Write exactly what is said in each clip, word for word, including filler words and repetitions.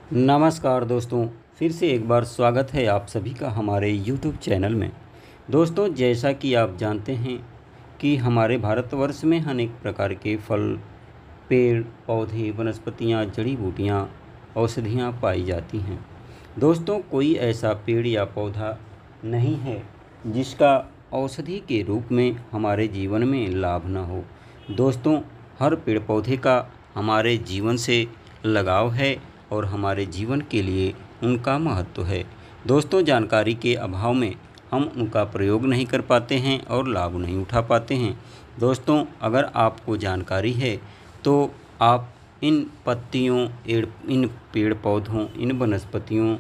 नमस्कार दोस्तों, फिर से एक बार स्वागत है आप सभी का हमारे यूट्यूब चैनल में। दोस्तों, जैसा कि आप जानते हैं कि हमारे भारतवर्ष में अनेक प्रकार के फल, पेड़, पौधे, वनस्पतियाँ, जड़ी बूटियाँ, औषधियाँ पाई जाती हैं। दोस्तों, कोई ऐसा पेड़ या पौधा नहीं है जिसका औषधि के रूप में हमारे जीवन में लाभ न हो। दोस्तों, हर पेड़ पौधे का हमारे जीवन से लगाव है और हमारे जीवन के लिए उनका महत्व है। दोस्तों, जानकारी के अभाव में हम उनका प्रयोग नहीं कर पाते हैं और लाभ नहीं उठा पाते हैं। दोस्तों, अगर आपको जानकारी है तो आप इन पत्तियों, एड़ इन पेड़ पौधों, इन वनस्पतियों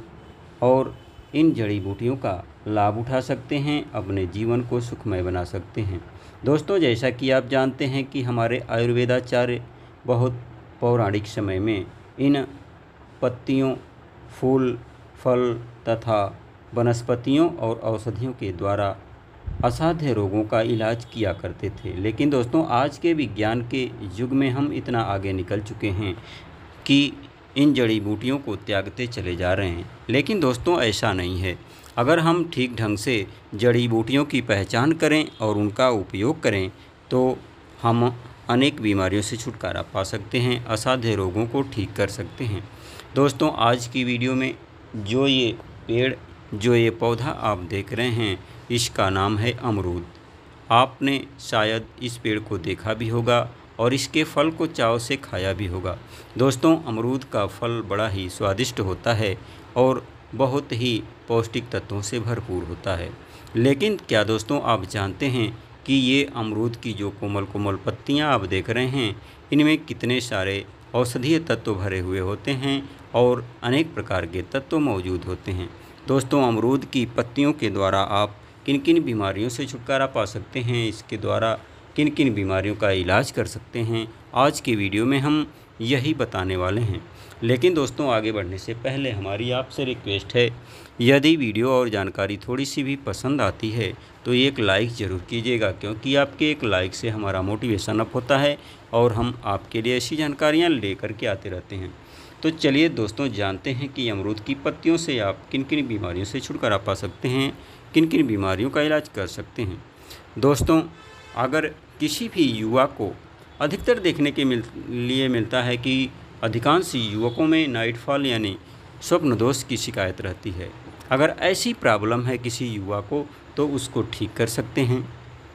और इन जड़ी बूटियों का लाभ उठा सकते हैं, अपने जीवन को सुखमय बना सकते हैं। दोस्तों, जैसा कि आप जानते हैं कि हमारे आयुर्वेदाचार्य बहुत पौराणिक समय में इन पत्तियों, फूल, फल तथा वनस्पतियों और औषधियों के द्वारा असाध्य रोगों का इलाज किया करते थे। लेकिन दोस्तों, आज के विज्ञान के युग में हम इतना आगे निकल चुके हैं कि इन जड़ी बूटियों को त्यागते चले जा रहे हैं। लेकिन दोस्तों, ऐसा नहीं है। अगर हम ठीक ढंग से जड़ी बूटियों की पहचान करें और उनका उपयोग करें तो हम अनेक बीमारियों से छुटकारा पा सकते हैं, असाध्य रोगों को ठीक कर सकते हैं। दोस्तों, आज की वीडियो में जो ये पेड़, जो ये पौधा आप देख रहे हैं, इसका नाम है अमरूद। आपने शायद इस पेड़ को देखा भी होगा और इसके फल को चाव से खाया भी होगा। दोस्तों, अमरूद का फल बड़ा ही स्वादिष्ट होता है और बहुत ही पौष्टिक तत्वों से भरपूर होता है। लेकिन क्या दोस्तों, आप जानते हैं कि ये अमरूद की जो कोमल कोमल पत्तियां आप देख रहे हैं, इनमें कितने सारे औषधीय तत्व भरे हुए होते हैं और अनेक प्रकार के तत्व मौजूद होते हैं। दोस्तों, अमरूद की पत्तियों के द्वारा आप किन किन बीमारियों से छुटकारा पा सकते हैं, इसके द्वारा किन किन बीमारियों का इलाज कर सकते हैं, आज के वीडियो में हम यही बताने वाले हैं। लेकिन दोस्तों, आगे बढ़ने से पहले हमारी आपसे रिक्वेस्ट है, यदि वीडियो और जानकारी थोड़ी सी भी पसंद आती है तो एक लाइक ज़रूर कीजिएगा, क्योंकि आपके एक लाइक से हमारा मोटिवेशन अप होता है और हम आपके लिए ऐसी जानकारियाँ लेकर के आते रहते हैं। तो चलिए दोस्तों, जानते हैं कि अमरूद की पत्तियों से आप किन किन बीमारियों से छुटकारा पा सकते हैं, किन किन बीमारियों का इलाज कर सकते हैं। दोस्तों, अगर किसी भी युवा को अधिकतर देखने के मिल लिए मिलता है कि अधिकांश युवकों में नाइट फॉल यानी स्वप्न दोष की शिकायत रहती है। अगर ऐसी प्रॉब्लम है किसी युवा को तो उसको ठीक कर सकते हैं।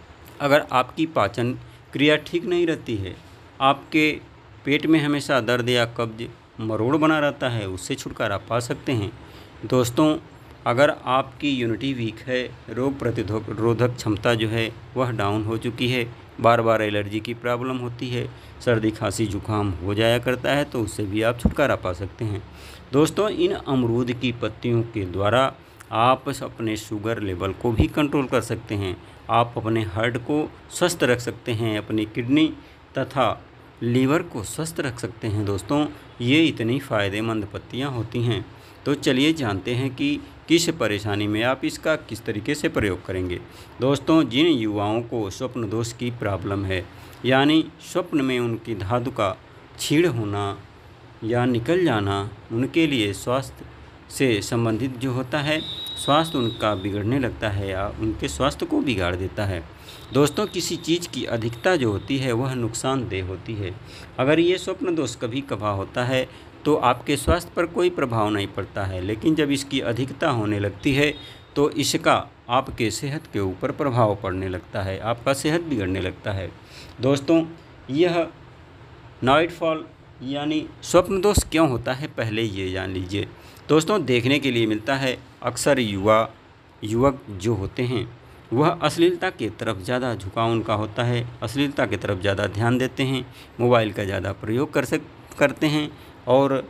अगर आपकी पाचन क्रिया ठीक नहीं रहती है, आपके पेट में हमेशा दर्द या कब्ज, मरोड़ बना रहता है, उससे छुटकारा पा सकते हैं। दोस्तों, अगर आपकी इम्यूनिटी वीक है, रोग प्रतिरोधक क्षमता जो है वह डाउन हो चुकी है, बार बार एलर्जी की प्रॉब्लम होती है, सर्दी खांसी जुकाम हो जाया करता है, तो उससे भी आप छुटकारा पा सकते हैं। दोस्तों, इन अमरूद की पत्तियों के द्वारा आप अपने शुगर लेवल को भी कंट्रोल कर सकते हैं, आप अपने हार्ट को स्वस्थ रख सकते हैं, अपनी किडनी तथा लीवर को स्वस्थ रख सकते हैं। दोस्तों, ये इतनी फ़ायदेमंद पत्तियां होती हैं। तो चलिए जानते हैं कि किस परेशानी में आप इसका किस तरीके से प्रयोग करेंगे। दोस्तों, जिन युवाओं को स्वप्न दोष की प्रॉब्लम है, यानी स्वप्न में उनकी धातु का क्षीण होना या निकल जाना, उनके लिए स्वास्थ्य से संबंधित जो होता है, स्वास्थ्य उनका बिगड़ने लगता है या उनके स्वास्थ्य को बिगाड़ देता है। दोस्तों, किसी चीज़ की अधिकता जो होती है वह नुकसानदेह होती है। अगर ये स्वप्न दोष कभी कभार होता है तो आपके स्वास्थ्य पर कोई प्रभाव नहीं पड़ता है, लेकिन जब इसकी अधिकता होने लगती है तो इसका आपके सेहत के ऊपर प्रभाव पड़ने लगता है, आपका सेहत बिगड़ने लगता है। दोस्तों, यह नाइट फॉल यानी स्वप्न दोष क्यों होता है, पहले ये जान लीजिए। दोस्तों, देखने के लिए मिलता है अक्सर युवा युवक जो होते हैं वह अश्लीलता की तरफ ज़्यादा झुकाव उनका होता है, अश्लीलता की तरफ ज़्यादा ध्यान देते हैं, मोबाइल का ज़्यादा प्रयोग कर सक करते हैं और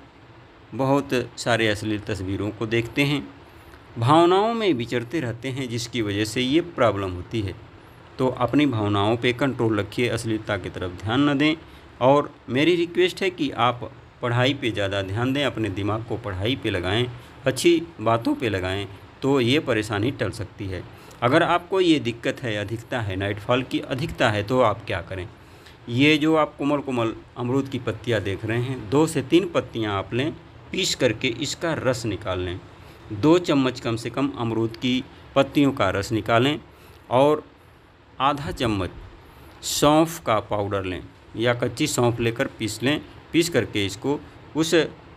बहुत सारे अश्लील तस्वीरों को देखते हैं, भावनाओं में विचरते रहते हैं, जिसकी वजह से ये प्रॉब्लम होती है। तो अपनी भावनाओं पे कंट्रोल रखिए, अश्लीलता की तरफ ध्यान न दें। और मेरी रिक्वेस्ट है कि आप पढ़ाई पे ज़्यादा ध्यान दें, अपने दिमाग को पढ़ाई पे लगाएं, अच्छी बातों पे लगाएं, तो ये परेशानी टल सकती है। अगर आपको ये दिक्कत है, अधिकता है, नाइट फॉल की अधिकता है, तो आप क्या करें। ये जो आप कोमल कोमल अमरूद की पत्तियां देख रहे हैं, दो से तीन पत्तियां आप लें पीस करके इसका रस निकाल लें। दो चम्मच कम से कम अमरूद की पत्तियों का रस निकालें और आधा चम्मच सौंफ का पाउडर लें या कच्ची सौंफ लेकर पीस लें। पीस करके इसको उस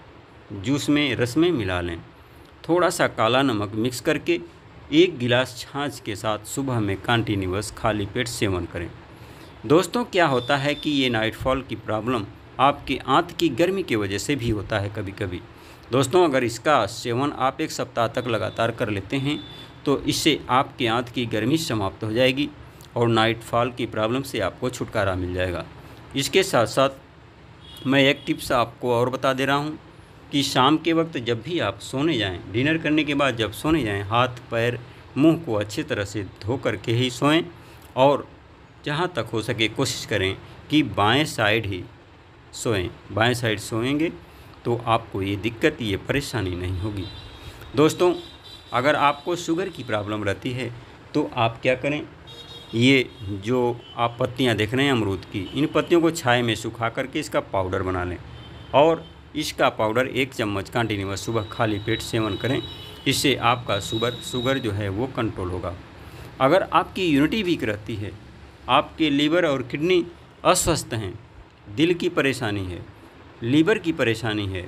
जूस में रस में मिला लें। थोड़ा सा काला नमक मिक्स करके एक गिलास छाछ के साथ सुबह में कंटिन्यूअस खाली पेट सेवन करें। दोस्तों क्या होता है कि ये नाइटफॉल की प्रॉब्लम आपके आंत की गर्मी की वजह से भी होता है कभी कभी। दोस्तों अगर इसका सेवन आप एक सप्ताह तक लगातार कर लेते हैं तो इससे आपके आंत की गर्मी समाप्त हो जाएगी और नाइटफॉल की प्रॉब्लम से आपको छुटकारा मिल जाएगा। इसके साथ साथ मैं एक टिप्स आपको और बता दे रहा हूँ कि शाम के वक्त जब भी आप सोने जाएं, डिनर करने के बाद जब सोने जाएं, हाथ पैर मुंह को अच्छी तरह से धो करके ही सोएं और जहाँ तक हो सके कोशिश करें कि बाएं साइड ही सोएं। बाएं साइड सोएंगे तो आपको ये दिक्कत, ये परेशानी नहीं होगी। दोस्तों अगर आपको शुगर की प्रॉब्लम रहती है तो आप क्या करें, ये जो आप पत्तियां देख रहे हैं अमरूद की, इन पत्तियों को छाया में सुखा करके इसका पाउडर बना लें और इसका पाउडर एक चम्मच कंटिन्यूअस सुबह खाली पेट सेवन करें। इससे आपका शुगर शुगर जो है वो कंट्रोल होगा। अगर आपकी यूनिटी वीक रहती है, आपके लीवर और किडनी अस्वस्थ हैं, दिल की परेशानी है, लीवर की परेशानी है,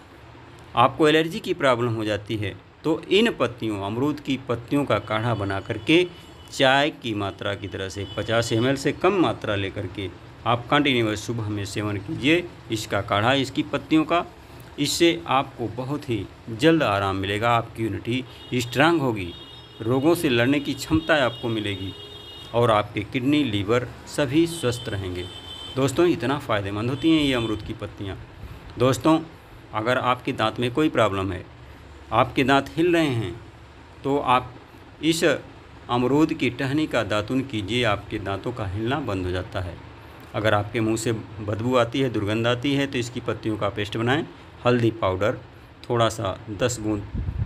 आपको एलर्जी की प्रॉब्लम हो जाती है, तो इन पत्तियों अमरूद की पत्तियों का काढ़ा बना करके चाय की मात्रा की तरह से पचास एम एल से कम मात्रा लेकर के आप कंटिन्यूअस सुबह में सेवन कीजिए इसका काढ़ा, इसकी पत्तियों का। इससे आपको बहुत ही जल्द आराम मिलेगा, आपकी यूनिटी स्ट्रांग होगी, रोगों से लड़ने की क्षमता आपको मिलेगी और आपके किडनी लीवर सभी स्वस्थ रहेंगे। दोस्तों इतना फ़ायदेमंद होती हैं ये अमरूद की पत्तियाँ। दोस्तों अगर आपके दांत में कोई प्रॉब्लम है, आपके दांत हिल रहे हैं, तो आप इस अमरूद की टहनी का दातुन कीजिए, आपके दांतों का हिलना बंद हो जाता है। अगर आपके मुंह से बदबू आती है, दुर्गंध आती है, तो इसकी पत्तियों का पेस्ट बनाएं। हल्दी पाउडर, थोड़ा सा दस बूंद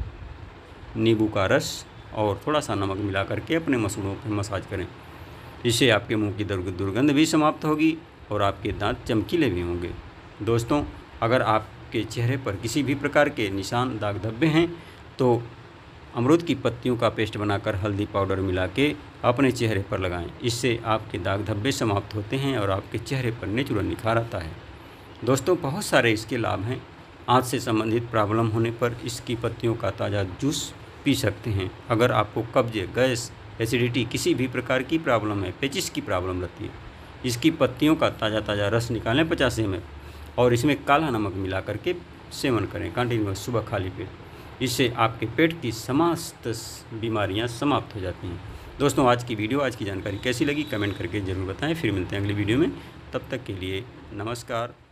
नींबू का रस और थोड़ा सा नमक मिला करके अपने मसूड़ों पर मसाज करें। इससे आपके मुंह की दुर्गंध भी समाप्त होगी और आपके दांत चमकीले भी होंगे। दोस्तों अगर आपके चेहरे पर किसी भी प्रकार के निशान, दाग धब्बे हैं तो अमरूद की पत्तियों का पेस्ट बनाकर हल्दी पाउडर मिला के अपने चेहरे पर लगाएं। इससे आपके दाग धब्बे समाप्त होते हैं और आपके चेहरे पर नेचुरल निखार आता है। दोस्तों बहुत सारे इसके लाभ हैं। आंत से संबंधित प्रॉब्लम होने पर इसकी पत्तियों का ताज़ा जूस पी सकते हैं। अगर आपको कब्ज, गैस, एसिडिटी, किसी भी प्रकार की प्रॉब्लम है, पेचिस की प्रॉब्लम रहती है, इसकी पत्तियों का ताज़ा ताज़ा रस निकालें पचास एम एल और इसमें काला नमक मिला करके सेवन करें कंटिन्यूअस सुबह खाली पेट। इससे आपके पेट की समस्त बीमारियां समाप्त हो जाती हैं। दोस्तों आज की वीडियो, आज की जानकारी कैसी लगी कमेंट करके ज़रूर बताएं। फिर मिलते हैं अगली वीडियो में, तब तक के लिए नमस्कार।